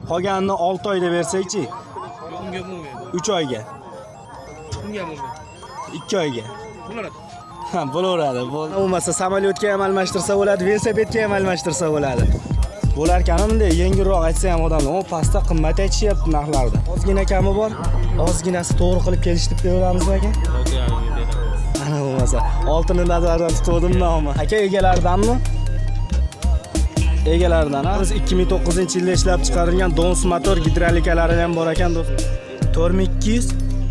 Qolganini 6 oyda bersakchi? Unga bo'lmaydi. 3 oyga. Unga bo'lmaydi. 2 oyga. Bo'laradi. Ha, bo'laveradi. Bo'lmasa samolyotga ham almashtirsa bo'ladi, velosipedga ham almashtirsa bo'ladi. Bo'lar ekanimda yengilroq aytsa ham odamlar, o pastda qimmat aytishyapti narxlarda. Ozgina kami bor. Ozginasi to'g'ri qilib kelish deb beramizmi aka? Ana bo'lmasa, oltini nazarda tutdim nomi. Aka egalaridanmi? Egalaridan. Biz 2009-yilda ishlab chiqarilgan Dons motor gidrolikalari ham bor ekan do'stlar. 4200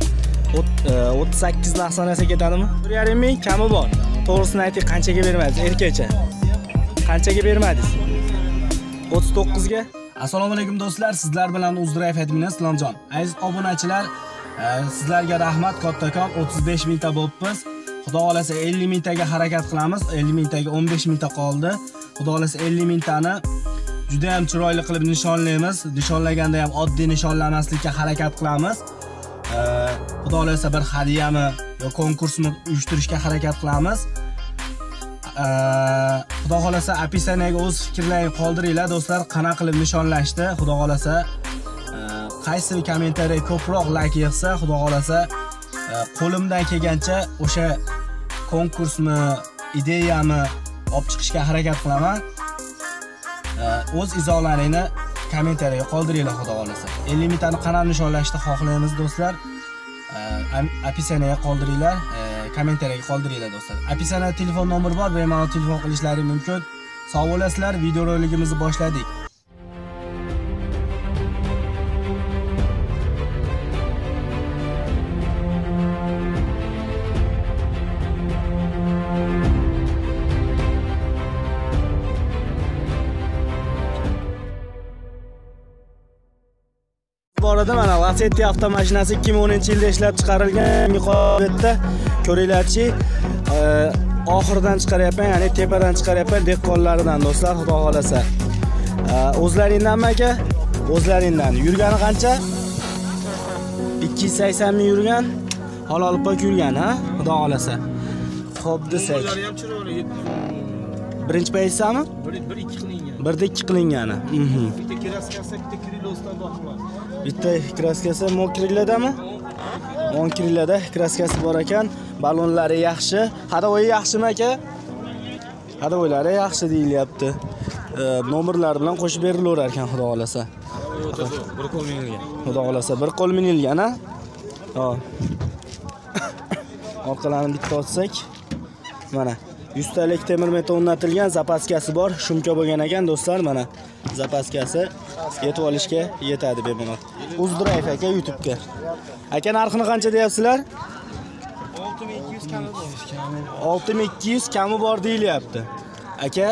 38 narx sanasa ketadimi? 1,5 ming kami bor. To'g'risini ayting, qanchaga bermadingiz erkakcha? Qanchaga bermadingiz? 39 ga. Assalomu alaykum do'stlar, sizlar bilan Uzdrive admini Islomjon. Aziz obunachilar, sizlarga rahmat kattakon, 35 mingta bo'pmiz. Xudo xolasa 50 mingtaga harakat qilamiz. 50 mingtaga 15 mingta qoldi. Xudo xolasa 50 mingtani juda ham chiroyli qilib nishonlaymiz. Nishonlaganda ham oddiy nishonlamaslikka harakat qilamiz. Xudo xolasa bir hadiyami yo konkursni uyushtirishga harakat qilamiz. Xudo xolasa opisiyaga o'z fikrlaringizni qoldiringlar do'stlar, qanaqa qilib nishonlashdi. Xudo xolasa qaysi kommentariy ko'proq like yig'sa, xudo xolasa qo'limdan kelgancha o'sha konkursni, ideyami olib chiqishga harakat qilaman. O'z izohlaringizni kommentariyaga qoldiringlar xudo xolasa. 50 mingtani qanaqa nishonlashni xohlaymiz do'stlar? Opisiyaga qoldiringlar, kommentariyaga qoldiringlar do'stlar. Opisiyaga telefon nomeri bor, bemalol telefon qilishlaringiz mumkin. Sog' bo'lasizlar, video roligimizni boshladik. Bu arada mana Lacetti avtomashinasi 2010-yilda ishlab chiqarilgan holatda ko'ringlarchi, oxirdan chiqaryapman, ya'ni tepadan chiqaryapman dehqonlaridan do'stlar, xudo xolasa. O'zlaringdanmi aka? O'zlaringdan. Yurgani qancha? 280 ming yurgan, halol pok yurgan, ha? Xudo xolasa. Xo'p desak. Birinchi paysami? 1-2 qilingan. 1-2 qilingani. Bitta kraskasi, bitta krilosdan boqiladi. Bitta kraskasi mokrilladami? Monkrilada kraskasi bor ekan. Balonlari yaxshi. Hadovoyi yaxshimi aka? Hadovoylari yaxshi deyilyapti. Nomerlar bilan qo'shib berilaverar ekan xudo xolasa. Bir qo'l minilgan. Xudo xolasa bir qo'l minilgan, ha? Hop. Orqalarini bitta ochsak, mana 100 talik temir metal o'rnatilgan, zapaskasi bor, shumka bo'lgan ekan do'stlar, mana zapaskasi yetib olishga yetadi bemalol. Uzdrive aka YouTube'ga. Aka narxini qancha deyapsizlar? 6200 kami bor. 6200 kami bor deyilyapti. Aka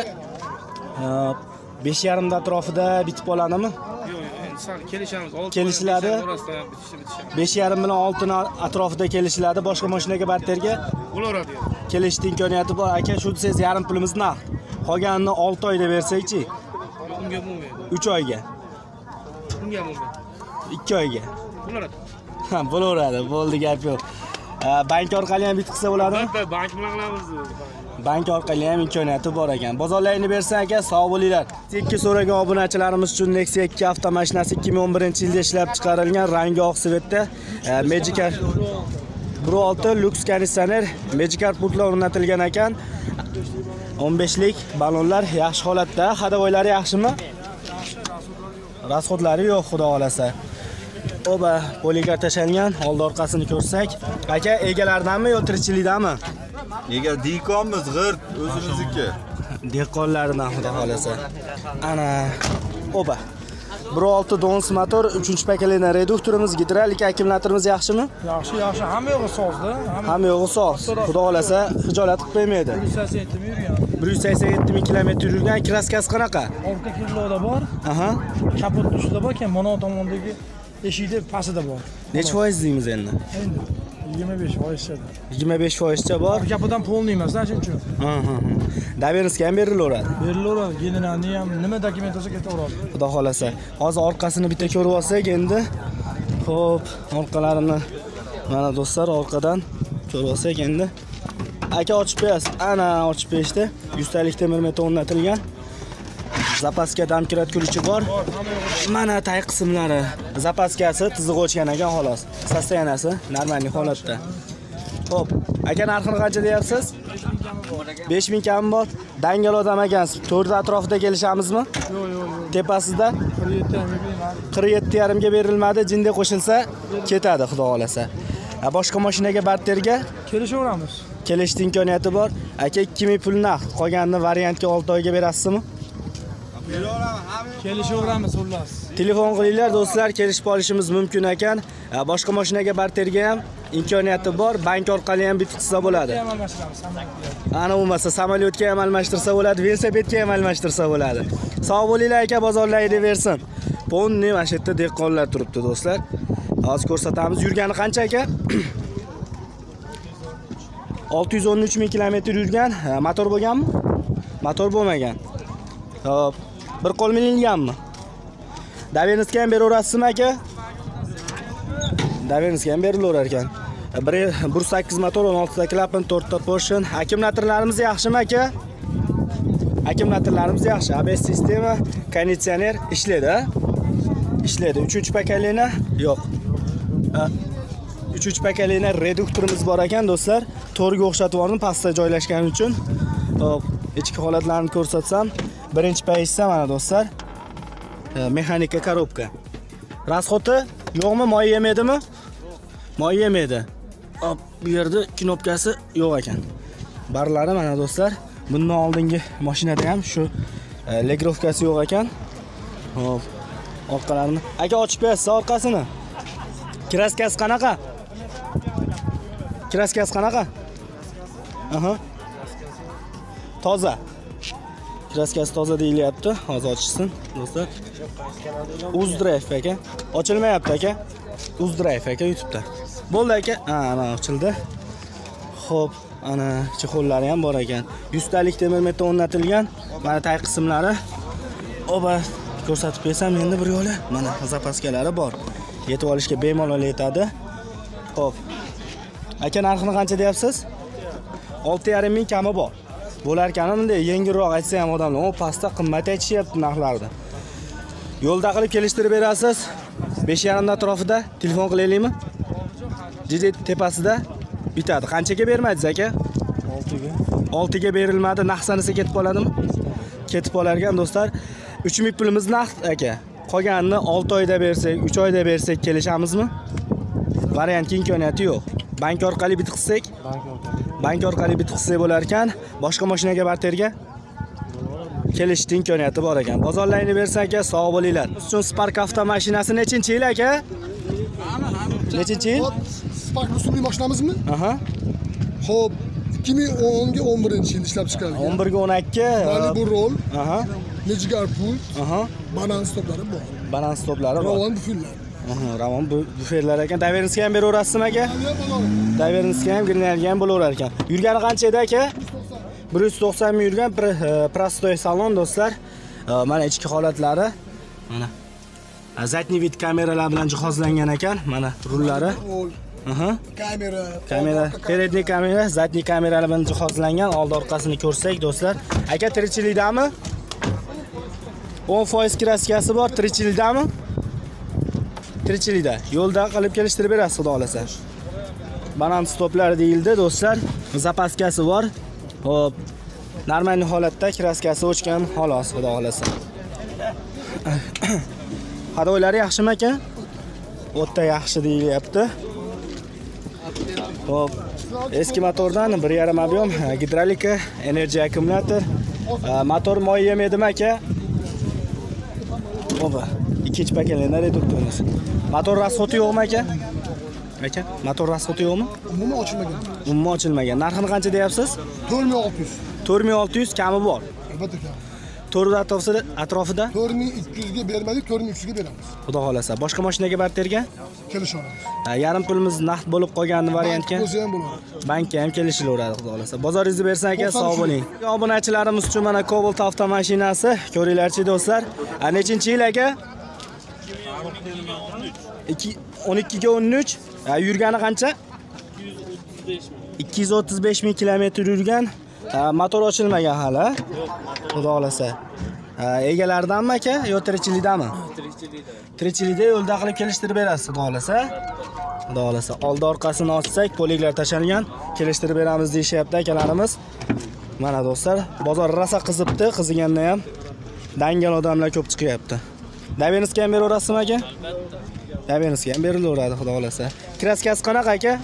5,5 da atrofida bitib oladimi? Yo'q, kelishamiz. Kelishiladi. 5,5 bilan 6 atrofida kelishiladi. Boshqa mashinaga barterga bo'laradi. Kelishning imkoniyati bor. Aka, shu desangiz yarim pulimiz naqd. Qolganini 6 oyda bersakchi? Unga bo'lmaydi. 3 oyga. Unga bo'lmaydi. 2 oyga. Bo'laradi. Ha, bo'laveradi. Bo'ldi, gap yo'q. Bank orqali ham bitkisa bo'ladimi? Bank bilan qilamiz. Bank orqali ham imkoniyati bor ekan. Bozorlarini bersan aka, sog' bo'linglar. Tekka so'ragan obunachilarimiz uchun Nexia 2 avtomashinasi 2011-yilda ishlab chiqarilgan, rangi oq svetda, Magicar 1.6 Lux konditsioner, Magicar pultlar o'rnatilgan ekan. 15 lik balonlar yaxshi holatda, hadovoylari yaxshimi? Rasxodlari yo'q, xudo xolasa. Oba poligar tashlangan, oldi orqasini ko'rsak, aka egalaridanmi yo tirikchilikdanmi? Ega dehqonmiz, g'irt o'zimizniki. Dehqonlaridan xudo xolasa. Ana oba 1.6 Dons motor, 3-paketli reduktorimiz, gidrolik akkumulyatorimiz yaxshimi? Yaxshi, yaxshi. Hamma yo'g'i sozda. Hamma yo'g'i soz. Xudo xolasa hijolat qilib qo'ymaydi. 187 ming yurgan. 187 ming kilometr yurgan. Kraskasi qanaqa? Orqa kirloda bor. Aha. Kapot ustida bor, keyin mono tomondagi eshikda pastida bor. Necha foiz deymiz endi? Endi 25%. 25% bor. Kapodan polni emas, shuning uchun. Aha. Davenskiga ham berilaveradi. Berilaveradi. Generalni ham nima dokument bo'lsa ketaveradi. Xudo xolasa. Hozir orqasini bitta ko'rib olsak endi. Xo'p, orqalarini mana do'stlar orqadan ko'rib olsak endi. Aka ochib qo'yasiz. Ana ochib qo'yishdi. 100 talik temir metal o'rnatilgan. Zapaska dam kiratguvchi bor. Mana tay qismlari. Zapaskasi tizig'i o'chgan ekan xolos. Sostoyanasi normal holatda. Xo'p, aka narxini qancha deyapsiz? 5000 kam bor. Dangal odam ekansiz. To'rda atrofida kelishamizmi? Yo'q. Tepasida 47,5 47,5 ga berilmadi. Jinda qo'shilsa ketadi, xudo xolasa. Boshqa mashinaga barterga kelishaveramiz. kelishning imkoniyati bor. Aka 2000 pul naqd, qolganini variantga 6 oyga berasizmi? Kelishaveramiz xullas. Telefon qilinglar do'stlar, kelishib olishimiz mumkin ekan. Boshqa mashinaga barterga ham imkoniyati bor. Bank orqali ham bitkizsa bo'ladi. Ana bo'lmasa samolyotga ham almashtirsa bo'ladi, velosipedga ham almashtirsa bo'ladi. Sog' bo'linglar aka, bozorlaydi bersin. Ponni mana shu yerda dehqonlar turibdi do'stlar. Hozir ko'rsatamiz. Yurgani qancha aka? 613 ming kilometr yurgan. Motor bo'lganmi? Motor bo'lmagan. Xo'p. Bir qo'l milinganmi? Davenskiga ham beraverasizmi aka? Davenskiga ham berilaverar ekan. 1.8 motor, 16 ta klapan, 4 ta portion. Akkumulyatorlarimiz yaxshimi aka? Akkumulyatorlarimiz yaxshi. ABS sistema, konditsioner ishlaydi. Ishlaydi. 3-pakalina yo'q. 3-pakalina reduktorimiz bor ekan do'stlar. To'rga o'xshatib yubordim pastda joylashgani uchun. Xo'p, ichki holatlarini ko'rsatsam, birinchi paytda mana do'stlar. Mexanika korobka. Rasxoti yo'qmi? Moy yemadimi? Moy yemadi. Hop, bu yerda knopkasi yo'q ekan. Barlari mana do'stlar. Bundan oldingi mashinada ham shu legrovkasi yo'q ekan. Hop, orqalarini. Aka ochib berasiz orqasini. Kraskasi qanaqa? Kraskasi qanaqa? Aha. Toza. Kraskasi toza deyilyapti. Hozir ochishsin do'stlar. Uzdrive aka. Ochilmayapti aka. Uzdrive aka YouTube'da. Bo'ldi aka. Ana ochildi. Xo'p, ana chexollari ham bor ekan. 100 talik temir metal o'rnatilgan. Mana tay qismlari. Oba ko'rsatib bersam endi bir yo'li. Mana zapaskalari bor. Yetib olishga bemalol yetadi. Xo'p. Aka narxini qancha deyapsiz? 6,5 ming kami bor. Bo'larkanimda yengilroq aytsa ham odamlar o pastda qimmat aytishyapti narxlarni. Yo'lda qilib kelishtirib berasiz. 5,5 da atrofida telefon qilaylikmi? Jide tepasida bitadi. Qanchaga bermadingiz aka? 6 ga berilmadi. Naqsanisi ketib qoladimi? Ketib qolar ekan do'stlar. 3000 pulimiz naqd aka. Qolganini 6 oyda bersak, 3 oyda bersak kelishamizmi? Variantga imkoniyati yo'q. Bank orqali bitkizsak? Bank orqali bitkizsak bo'lar ekan. Boshqa mashinaga barterga kelishning imkoniyati bor ekan. Bozorlayni bersa aka, sog' bo'linglar. Uchun Spark avtomashinasi nechinchi yil aka? Nechinchi yil? Spark rusumli mashinamizmi? Aha. Xo'p, 2010 ga 11-yil ishlab chiqarilgan. 11 ga 12. Malibu roll. Aha. Nejigar pult. Aha. Banan stoplari bor. Banan stoplari bor. Ravon bufillar. Aha, ravon buferlar ekan. Daverskiga ham beraverasizmi aka? Daverskiga ham grinalga ham bo'laverar ekan. Yurgani qancha edi aka? 190 ming yurgan prostoy salon do'stlar. Mana ichki holatlari. Mana. Zadniy vid kameralar bilan jihozlangan ekan. Mana rullari. Aha. Kamera, peredniy kamera, zadniy kameralar bilan jihozlangan. Old orqasini ko'rsak do'stlar. Aka tirikchilikdami? 10% kraskasi bor, tirikchilikdami? Tirikchilikda. Yo'lda qilib kelishtirib berasiz, xudo xolasa. Banan stoplari deyildi do'stlar. Zapaskasi bor. Hop. Normal holatda kraskasi o'chgan, xolos, xudo xolasa. Hadoylari yaxshimi aka? O'tda yaxshi deyilyapti. Hop. Eski motordan 1,5 объем, gidrolika, energiya akkumulyator. Motor moy yemadimi aka? Oba, ikkinchi pakalini reduktorimiz. Motor rasxoti yo'qmi aka? Aka, motor rasxoti yo'qmi? Umuman ochilmagan. Umuman ochilmagan. Narxini qancha deyapsiz? 4600. 4600 kami bor. Albatta kam. To'rda atrofida 4200 ga bermadik, 4300 ga beramiz. Xudo xolasa. Boshqa mashinaga barterga Kelishamiz. yarim pulimiz naqd bo'lib qolgan variantga O'zi ham bo'ladi. bankka ham kelishilaveradi, xudo xolasa. Bozoringizni bersan aka, sog' bo'ling. Obunachilarimiz uchun mana Cobalt avtomashinasi, ko'ringlarchi do'stlar. Nechinchi yil aka? 12 ga 13. Yurgani qancha? 235 ming kilometr yurgan. Motor ochilmagan hali. Xudo xolasa. Egalaridanmi aka yo tirikchilikdami? Tirikchilikda. Tirikchilikda yo'lda qilib kelishtirib berasiz, xudo xolasa. Xudo xolasa. Oldi orqasini ochsak, poliklar tashalgan, kelishtirib beramiz deyishyapti akalarimiz. Mana do'stlar, bozor rosa qizibdi, qiziganda ham dangal odamlar ko'p chiqyapti. Davenizga ham beraverasizmi aka? Albatta. Davenizga ham berilaveradi, xudo xolasa. Kraskasi qanaqa aka?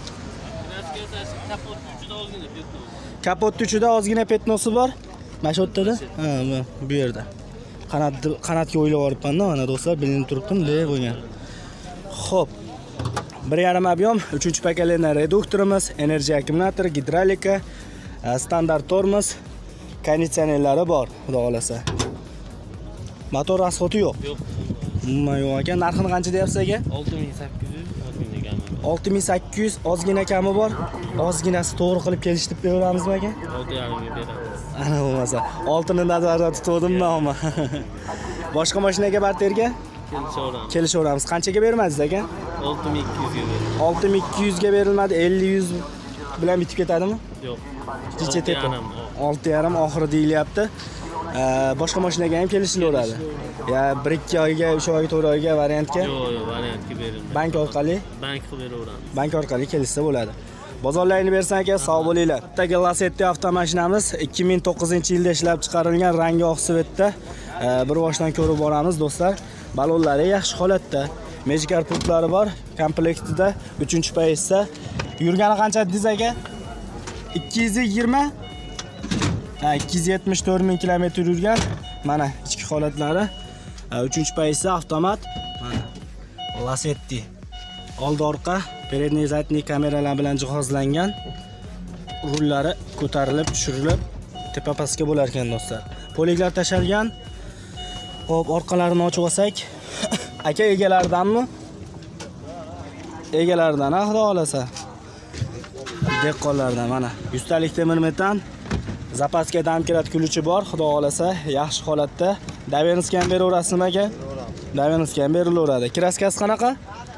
Kapotni ichida ozgina petnosi bor. Mana shu yerda. Ha, bu yerda. Qanotga o'ylab olibman-da, mana do'stlar, bilinib turibdim, le bo'lgan. Xo'p. 1,5 объем, 3-paketli reduktorimiz, energiya akkumulyator, gidrolika, standart tormoz, konditsionerlari bor, xudo xolasa. Motor rasxoti yo'q. Yo'q. Umuman yo'q ekan. Narxini qancha deyapsiz aka? 6800, 6800, ozgina kami bor. Ozginasi to'g'ri qilib kelishtirib beramizmi aka? 6,5 beramiz. Ana bo'lmasa, oltini nazarda tutuvdim-mi ama. Boshqa mashinaga barterga kelishaveramiz. Qanchaga bermadingiz aka? 6200 ga beramiz. 6200 ga berilmadi, 50-100 bilan bitib ketadimi? Yo'q. Jicha tepa. 6,5 oxiri deyilyapti. Boshqa mashinaga ham kelishilaveradi. Ya 1-2 oyga, 3 oy, 4 oyga variantga? Yo'q, variantga berilmaydi. Bank orqali? Bank qilib beraveramiz. Bank orqali kelishsa bo'ladi. Bozorlarini bersan aka, sog' bo'linglar. Bittagi Lacetti avtomashinamiz 2009-yilda ishlab chiqarilgan, rangi oq svetda. Bir boshdan ko'rib boramiz do'stlar. Balonlari yaxshi holatda. Mejgar pultlari bor, komplektida 3-payizda. Yurgani qancha dedingiz aka? 220? Ha, 274 ming kilometr yurgan. Mana ichki holatlari. 3-payizda avtomat. Mana Lacetti. Oldi orqa передний задний kameralar bilan jihozlangan. Rullari ko'tarilib, tushirilib, tepa pastga bo'lar ekan do'stlar. Poliklar tashalgan. Xo'p, orqalarini ochib olsak, aka egalaridanmi? Egalaridan, xudo xolasa. Dehqonlardan mana 100 talik temir metan. Zapaska damkirat kuluchi bor, xudo xolasa, yaxshi holatda. Davenizga ham beraverasizmi aka? Davenizga ham berilaveradi. Kraskasi qanaqa?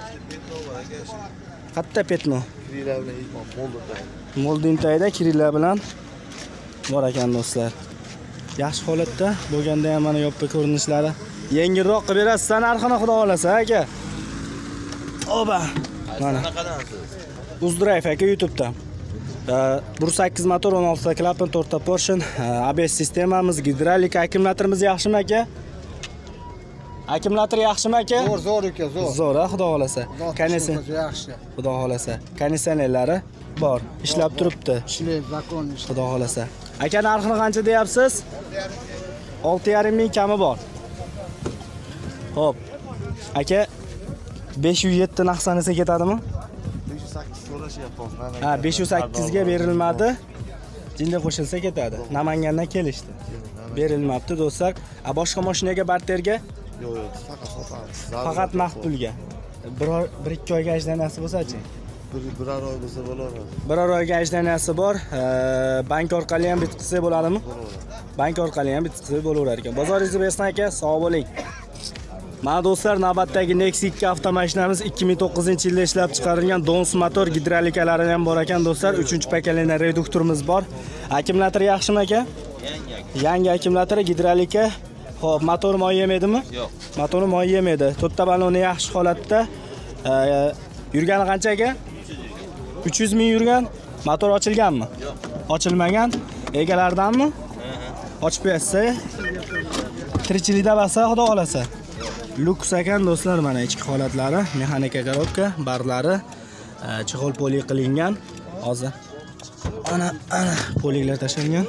Qatta petno. Moldintayda kirilllar bilan bor ekan do'stlar. Yaxshi holatda bo'lganda ham mana yoppa ko'rinishlari. Yengilroq qilib berasiz narxini xudo xolasa aka. Oba. Mana. Uzdrive aka YouTube'da. 1.8 motor, 16 ta klapan, 4 ta portion, ABS sistemamiz, gidrolik, akkumulyatorimiz yaxshimi aka? Akkumulyator yaxshimi aka? Zo'r aka, zo'r. Zo'r, xudo xolasa. Kanisi yaxshi. Xudo xolasa. Konditsionerlari bor, ishlab turibdi. Ishlaydi, zakon ishlaydi. Xudo xolasa. Aka narxini qancha deyapsiz? 6,5 ming kami bor. Xo'p. Aka 507 naqsanisa ketadimi? 508 so'rashyapmiz. Ha, 508 ga berilmadi. Jinda qo'shilsa ketadi. Namangandan kelishdi. Berilmabdi do'stlar. Boshqa mashinaga barterga? Yo'q, faqat sotamiz. Faqat maqbulga. 1-2 oyga ajdanasi bo'lsa-chi? Biror oy bo'lsa bo'ladi. Biror oyga ajdanasi bor. Bank orqali ham bitqisi bo'ladimi? Bank orqali ham bitqisi bo'laverar ekan. Bozoringizni bersin aka, sog' bo'ling. Mana do'stlar, navbatdagi Nexus 2 avtomashinamiz 2009-yilda ishlab chiqarilgan Dons motor, gidrolikalari ham bor ekan do'stlar. 3-paketli reduktorimiz bor. Akkumulyator yaxshimi aka? Yangi akkumulyator, gidrolika. Xo'p, motor moy yemaydimi? Yo'q. Motori moy yemaydi. To'rtta baloni yaxshi holatda. Yurgani qancha aka? 300 ming yurgan. Motor ochilganmi? Yo'q. Ochilmagan. Egalaridanmi? Ochib bersa, tirikchilikda basa, xudo xolasa. Lux ekan do'stlar, mana ichki holatlari, mexanika korobka, barlari, chexol polik qilingan. Hozir ana poliklar tashalgan.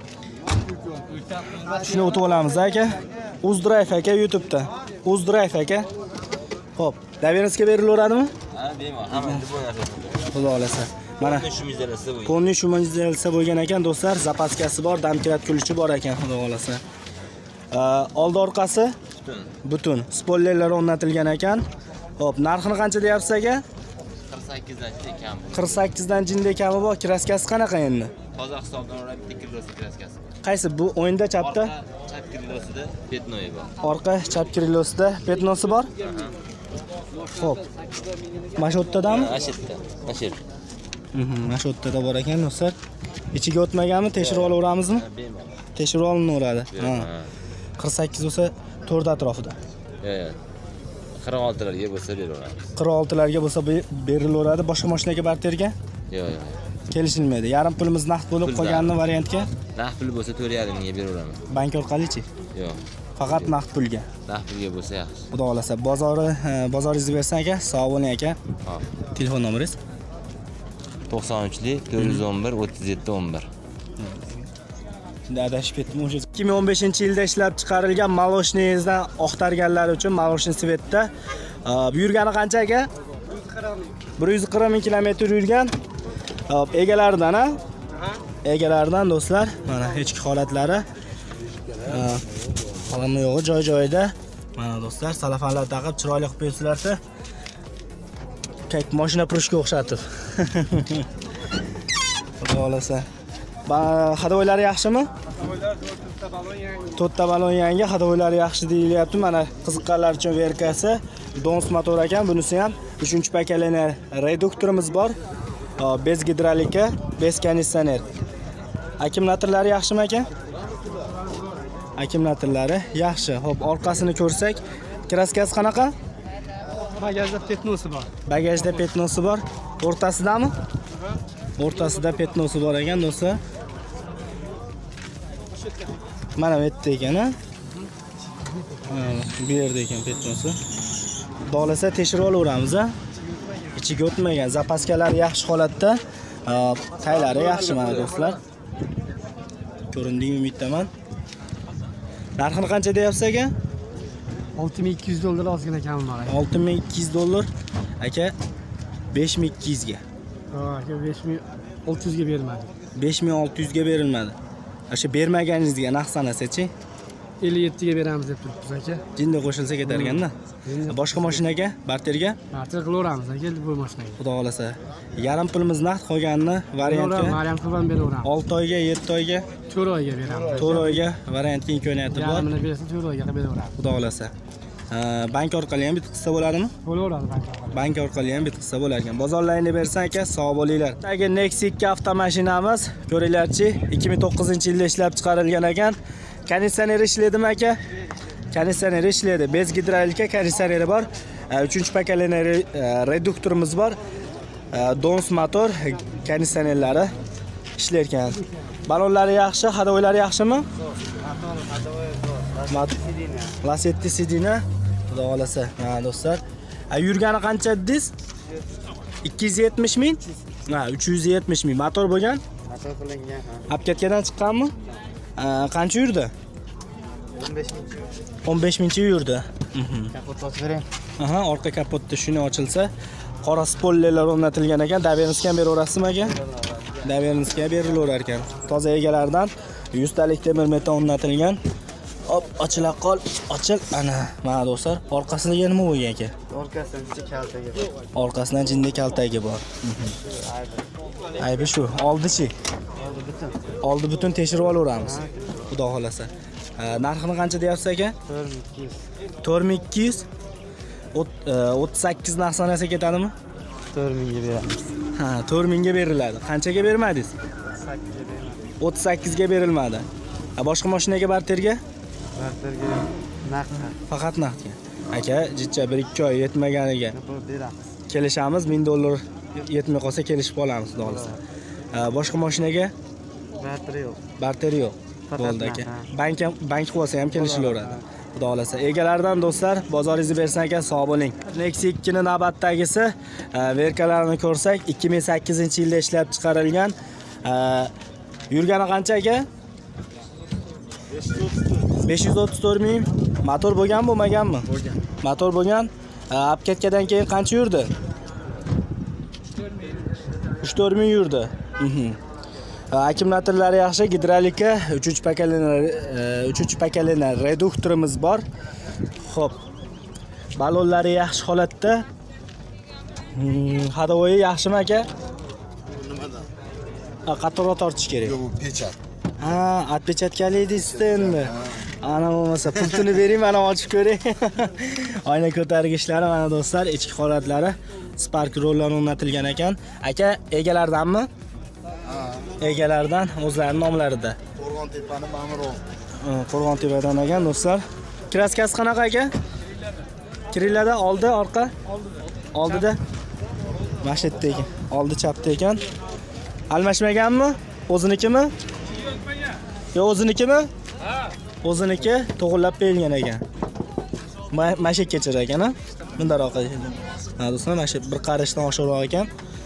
Shuni o'tib olamiz aka. Uzdrive aka YouTube'da. Uzdrive aka. Xo'p, davenizga berilaveradimi? Ha, bemalol. Hamma bu narsa. Xudo xolasa. Mana Ponni shumanizalsa bo'lgan ekan do'stlar, zapaskasi bor, damkirat kuluchi bor ekan, xudo xolasa. Oldi orqasi butun. Spoilerlar o'rnatilgan ekan. Xo'p, narxini qancha deyapsiz aka? 48 dan kam. 48 dan jinda kami bor. Kraskasi qanaqa endi? Qozog'istondan o'rab bitta kilosi kraskasi. Qaysi bu o'yinda chapda? Chap kilosida petnoyi bor. Orqa chap kilosida petnosi bor. Xo'p. Mashotdadami? Ashitda. Ashit. Mashotda bor ekan do'stlar. Ichiga o'tmaganmi? Tekshirib olaveramizmi? Bemalol. Tekshirib olinaveradi. Ha. 48 bo'lsa 4 atrofida. Yo'q. 46larga bo'lsa beraveramiz. 46larga bo'lsa berilaveradi. Boshqa mashinaga barterga Yo'q. kelishilmaydi. Yarim pulimiz naqd bo'lib qolganini variantga Naqd pul bo'lsa 4,5 mingga beraveraman. bank orqali-chi? Yo'q. Faqat naqd pulga. Naqd pulga bo'lsa yaxshi. Xudo xolasa, bozoringizni bersan aka, sog' bo'ling aka. Hop. Telefon nomeringiz? 93li 411 37 11. Shunda adashib ketdim. O'sha 2015-yilda ishlab chiqarilgan Maloshniingizdan oqtarganlar uchun Maloshni Svetda yurgani qancha aka? 140 ming kilometr yurgan. Hop, egalaridan ha? Egalaridan do'stlar, mana ichki holatlari. Qalamni yo'g'i joy-joyida. Mana do'stlar, salafanlar taqib chiroyli qilib qo'yibsizlar-da. Kayt mashina prushga o'xshatib. Xudo xolasa. Hadovoylari yaxshimi? To'rtta balon yangi, hadovoylari yaxshi deyilyapti. Mana qiziqqanlar uchun verkasi Dons motor ekan. Bunisi ham 3-pakalini reduktorimiz bor. Bez gidrolika, bez konditsioner. Akkumulyatorlari yaxshimi aka? Akkumulyatorlari yaxshi. Hop, orqasini ko'rsak, kraskasi qanaqa? Bagajda petnosi bor. Bagajda petnosi bor. O'rtasidami? O'rtasida petnosi bor ekan do'stlar. Mana bu yerda ekan, ha? Bu yerda ekan petnosi. Dolasa tekshirib olaveramiz, ha? Ichiga o'tmagan, zapaskalari yaxshi holatda. Taylari yaxshi mana do'stlar. Ko'rindingmi umiddaman. Narxini qancha deyapsiz aka? $6200 ozgina kami bor aka. $6200 aka 5200 ga. Aka 5600 ga bermadi. 5600 ga berilmadi. O'sha bermaganingizga naqd sanasa-chi? 57 ga beramiz deb turibmiz aka. Jinda qo'shilsa ketarganda. Boshqa mashinaga, barterga? Barter qilaveramiz aka bu mashinaga. Xudo xolasa. Yarim pulimiz naqd qolganini variantga variant qilib ham beraveramiz. 6 oyga, 7 oyga, 4 oyga beramiz. 4 oyga variantga imkoniyati bor. Yarimini bersa 4 oyga beraveramiz. Xudo xolasa. Bank orqali ham bitqizsa bo'ladimi? Bo'laveradi bank. Bank orqali ham bitqizsa bo'lar ekan. Bozorlaringni bersan aka, sog' bo'linglar. Aka Nexia 2 avtomashinamiz, ko'ringlarchi, 2009-yilda ishlab chiqarilgan ekan. Konditsioner ishladimi aka? Konditsioner ishlaydi. Bez gidrolika konditsioneri bor. 3-pakalini reduktorimiz bor. Dons motor konditsionerlari ishlar ekan. Balonlari yaxshi, hadovoylari yaxshimi? Lasetti sidina. Xudo xolasa. Ha, do'stlar. Yurgani qancha dedingiz? 270 ming? Ha, 370 ming. Motor bo'lgan? Motor qilingan. Apkatkadan chiqqanmi? Qancha yurdi? 15 mingcha yurdi. Kapot ochib bering. Aha, orqa kapotda shuni ochilsa, qora spoilerlar o'rnatilgan ekan. Davernisga ham beraverasizmi aka? Davernisga berilaverar ekan. Toza egalaridan 100 talik temir metan o'rnatilgan. Hop, ochila qol, ochil. Ana, mana do'stlar, orqasiga nima bo'lgan aka? Orqasidan jicha kaltaga bor. Orqasidan jinda kaltagi bor. Aybi shu, oldi-chi? Oldi butun tekshirib olaveramiz. Xudo xolasa. Narxini qancha deyapsiz aka? 4200. 4200. 38 narx sanasa ketadimi? 4000 ga beramiz. Ha, 4000 ga beriladi. Qanchaga bermadingiz? 38 ga berilmadi. Boshqa mashinaga barterga? Barterga naqd. Faqat naqdga. Aka, jicha 1-2 oy yetmaganiga beramiz. kelishamiz. $1000 yetmay qolsa kelishib olamiz, xudo xolasa. Boshqa mashinaga Barter yo'q. barter yo'q. Bo'ldi aka. Bank qilib olsa ham kelishilaveradi. Xudo xolasa. Egalaridan do'stlar, bozoringizni bersan aka, sog' bo'ling. Nexia 2 ning navbatdagisi, verkalarini ko'rsak, 2008-yilda ishlab chiqarilgan. Yurgani qancha aka? 534 ming. Motor bo'lgan bo'lmaganmi? Bo'lgan. Motor bo'lgan. Apkatkadan keyin qancha yurdi? 3-4 ming yurdi. Akkumulyatorlari yaxshi, gidrolika, 3-pakalini reduktorimiz bor. Xo'p. Balonlari yaxshi holatda. Hadovoyi yaxshimi aka? Nimadan? Qattiqroq tortish kerak. Yo'q, bu pechat. Ha, atpechatkali deysiz endi. Ana bo'lmasa pultini bering, mana ochib ko'ring. Oyna ko'targichlari mana do'stlar, ichki holatlari, spark rollar o'rnatilgan ekan. Aka, egalaridanmi? Egalardan o'zlarining nomlarida. Qo'rg'on tepani Ma'murov. Qo'rg'ontepadan ekan do'stlar. Kraskasi qanaqa aka? Kirillada oldi, orqa? Oldida. Mashitda ekan. Oldi chapda ekan. Almashmaganmi? O'zinikimi? Yo, o'zinikimi? Ha. O'ziniki to'g'irlab berilgan ekan. Mashit kechir ekan, ha? Bundaroq ekan. Ha, do'stlar, mashit bir qarashdan oshiqroq ekan.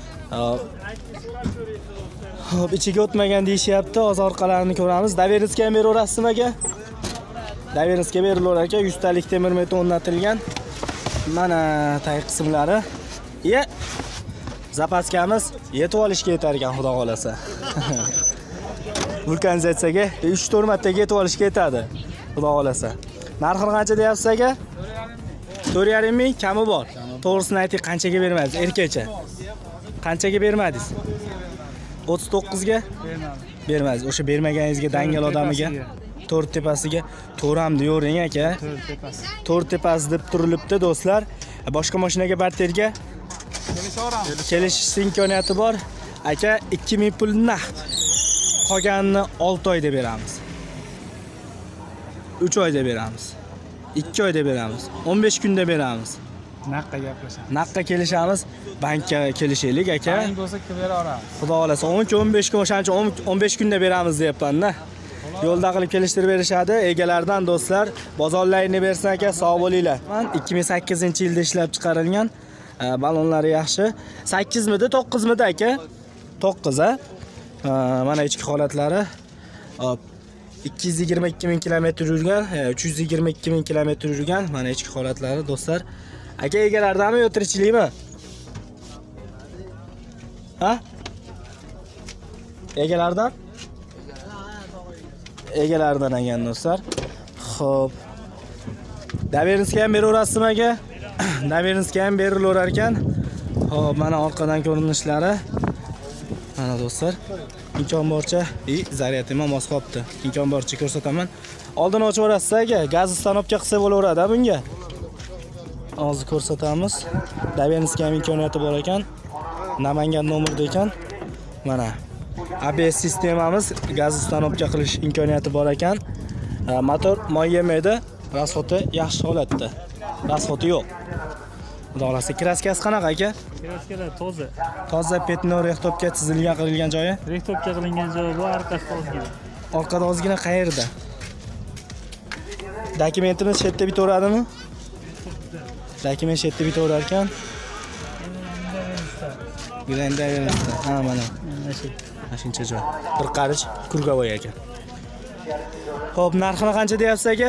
Hop, ichiga o'tmagan deyishyapti. Hozir orqalarini ko'ramiz. Davernisga ham beraverasizmi aka? Davernisga berilar aka. 100 talik temir meton o'rnatilgan. Mana tag qismlari. Zapaskamiz yetib olishga yetar ekan, xudo xolasa. Vulkanizatsiyaga 3-4 martaga yetib olishga yetadi, xudo xolasa. Narxini qancha deyapsiz aka? 4,5 ming kami bor. To'g'risini ayting, qanchaga bermadingiz erkacha? Qanchaga bermadingiz? 39 ga? Bermadingiz. O'sha bermaganingizga dangal odamiga 4 tepasiga to'ram deyavering aka. 4 tepasi deb turilibdi do'stlar. Boshqa mashinaga barterga kelishish imkoniyati bor. Aka 2000 pul naqd. Qolganini 6 oyda beramiz. 3 oyda beramiz. 2 oyda beramiz. 15 kunda beramiz. Naqqa gaplashamiz. Naqqa kelishamiz, bankka kelishaylik aka. Bank bo'lsa beraveramiz. Xudo xolasa 10-15 kun, o'shancha 15 kunda beramiz deyapman-da. Yo'lda qilib kelishtirib berishadi. Egalaridan do'stlar, bozorlarini bersin aka, sog' bo'linglar. 2008-yilda ishlab chiqarilgan. Balonlari yaxshi. 8 midi, 9 midi aka? 9 a. Mana ichki holatlari. Hop. 222 ming kilometr yurgan, 322 ming kilometr yurgan. Mana ichki holatlari do'stlar. Aka egalaridanmi yo tirikchilikmi? Ha? Egalaridan? Egalaridan ekan do'stlar. Xo'p. Davernisga ham beraverasizmi aka? Davernisga ham berilar ekan. Xo'p, mana orqadan ko'rinishlari. Mana do'stlar, imkon boricha, zaryadi ham mos qopti. Imkon boricha ko'rsataman. Oldin ochib yuborasiz aka, gaz stanovka qilsa bo'laveradi bunga. Hozir ko'rsatamiz. Davernisga ham imkoniyati bor ekan. Namangan nomerda ekan. Mana ABS sistemamiz gaz stanovka qilish imkoniyati bor ekan. Motor moy yemaydi, rasxoti yaxshi holatda. Rasxoti yo'q. Xudo xolasa, kraskasi qanaqa aka? Kraskalar toza. Toza petno rehtopga chizilgan qilingan joyi? Rehtopga qilingan joyi bu, orqasida ozgina. Orqada ozgina qayerda? Dokumentimiz chetda bitaveradimi? Dokument chetda bitaverar ekan. Granda verildi. Ha, mana. Mana shuncha joy. Bir qarich kurgavoy ekan. Xo'p, narxini qancha deyapsiz aka?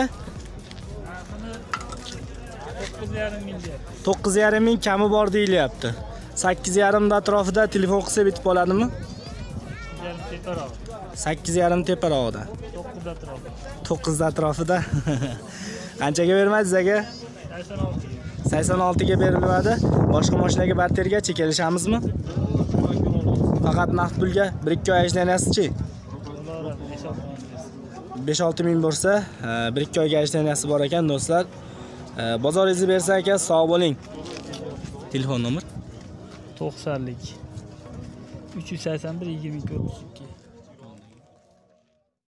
9,5 ming. 9,5 ming kami bor deyilyapti. 8,5 da atrofida telefon qilsa bitib qoladimi? 8,5 teparog'ida. 9 atrofida. 9 atrofida. Qanchaga bermadingiz aka? 86 ga berilmadi. Boshqa mashinaga bartergacha kelishamizmi? Faqat naqd pulga 1-2 oy ajlanasiz-chi? 5-6 ming bo'lsa, 1-2 oyga ajlanasi bor ekan do'stlar. Bozoringizni bersa aka, sog' bo'ling. Telefon nomer 90lik 381 24 32.